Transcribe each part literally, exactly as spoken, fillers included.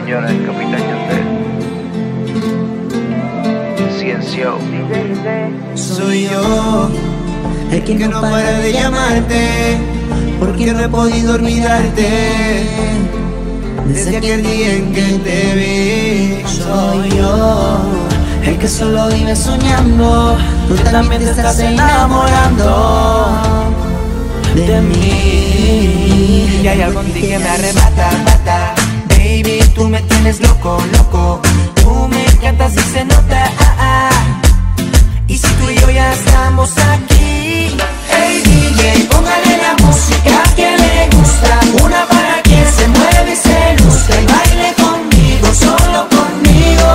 señora, el Capitán Yandel. Ciencio. Soy yo, el que no para de llamarte, porque no he podido olvidarte. Desde aquel día en que te vi. Soy yo, el que solo vive soñando, tú también te estás enamorando de mí. Y hay algo en ti que me arrebata, mata. Baby, tú me tienes loco, loco. Tú me encantas y se nota, ah, ah. Y si tú y yo ya estamos aquí, Hey D J, póngale la música que le gusta, una para que se mueva y se luzca y baile conmigo, solo conmigo.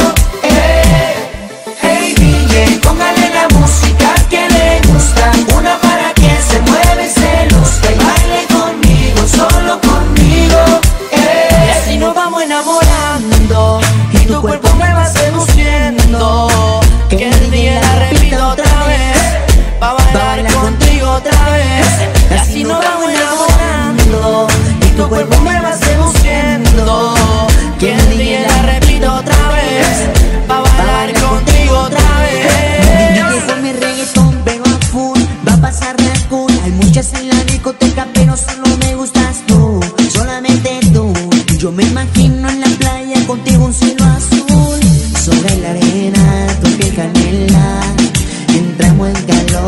Hey, hey D J, póngale la música que le gusta, una para que se mueva y se luzca y baile conmigo, solo conmigo. Hey. Y así nos vamos enamorando y tu cuerpo me va seduciendo. Que el día la repito otra vez, pa' bailar contigo otra vez. Y así nos vamos enamorando y tu cuerpo me va seduciendo. Que el día la repito otra vez, pa' bailar contigo otra vez. Yo con mi reggaetón pero a full, va a pasar la cool. Hay muchas en la discoteca pero solo me gustas tú, solamente tú. Yo me imagino en la playa contigo un cielo azul, sobre la arena tu piel canela, entramos en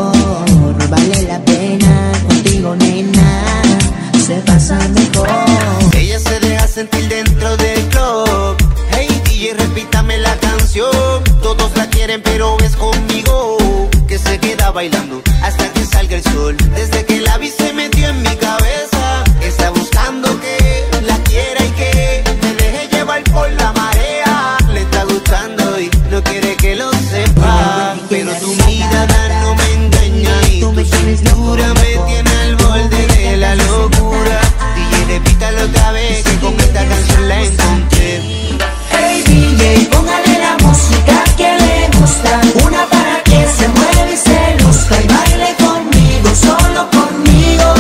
calor, vale la pena contigo nena, se pasa mejor. Ella se deja sentir dentro del club. Hey D J, repítame la canción, todos la quieren pero es conmigo que se queda bailando hasta que salga el sol. Desde que la vi se metió en mi cabeza, está buscando que la quiera y que me deje llevar por la marea. Le está gustando y no quiere que lo sepa, pero tu mirada no me engaña y tu cintura me tiene al borde de la locura. D J, repítalo otra vez que con esta canción la encontré. Hey D J, póngale la música que le gusta, una para que se mueva y se luzca y baile conmigo, solo conmigo.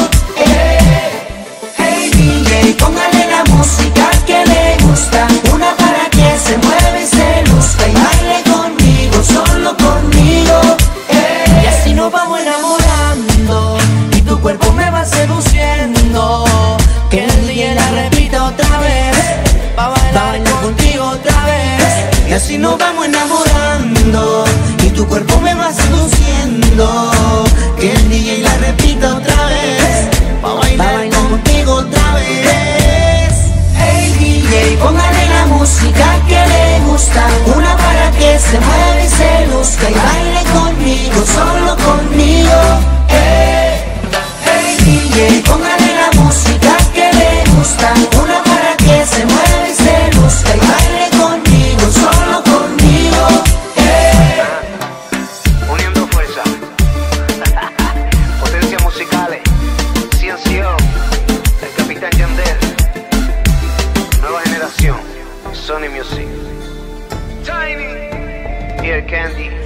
Hey, hey D J, póngale la música que le gusta, una para que se mueva y se luzca y baile conmigo, solo conmigo. Hey. Y así nos vamos enamorando y tu cuerpo me va seduciendo. Que el día la repita otra vez, pa' bailar contigo otra vez. Y así nos vamos enamorando y tu cuerpo me va seduciendo. Que el D J la repita otra vez, pa' bailar contigo otra vez. Hey D J, póngale la música que le gusta, una para que se mueva y se luzca y baile conmigo, solo conmigo. Hey, hey D J, póngale la música que le gusta, una para que se mueva y se luzca y baile conmigo, solo conmigo. Hey. Uniendo fuerza. Potencias musicales. Ciencio. El Capitán Yandel. Nueva generación. Sony Music. Tiny. Ear Candy.